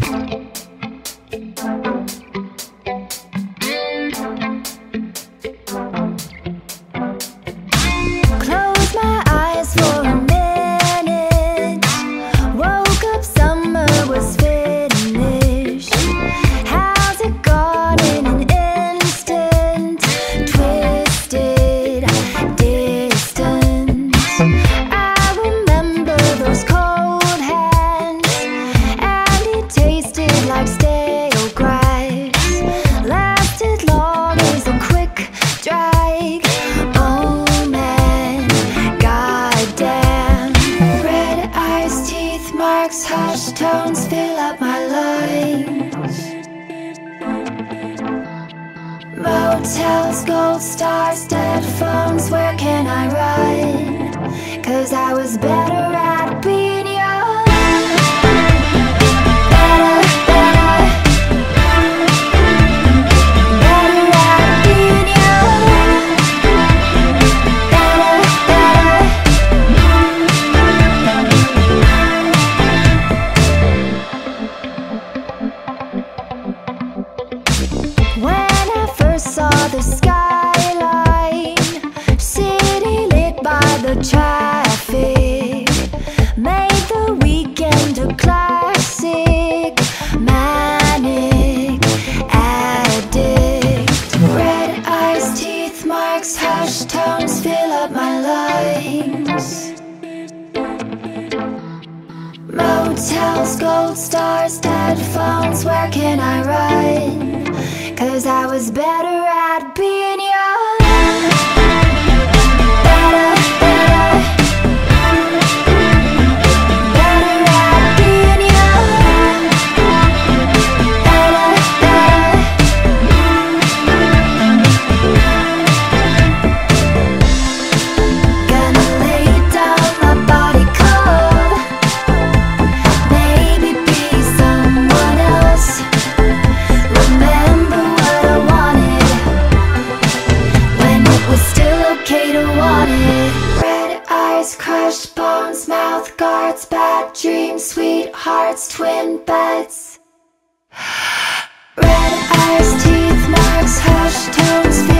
Close my eyes for a minute. Woke up, summer was finished. How's it gone in an instant? Twisted distance. I remember those cold hands, and it tasted like stale grass. Lasted long as a quick drag. Oh man, goddamn. Red eyes, teeth marks, hushed tones fill up my lungs. Motels, gold stars, dead phones, where can I run? 'Cause I was better at being young. Better, better, better at being young. Better, better. When I first saw the skyline, city lit by the traffic, made the weekend a classic. Manic, addict. Red eyes, teeth marks, hushed tones fill up my lungs. Motels, gold stars, dead phones, where can I run? 'Cause I was better at being young. Better, better, better at being young. Better, better. Gonna lay down my body cold, maybe be someone else. Remember what I wanted, when it was still okay to want it. Red eyes, crushed bones, mouth guards, bad dreams, sweethearts, twin beds. Red eyes, teeth marks, hushed tones.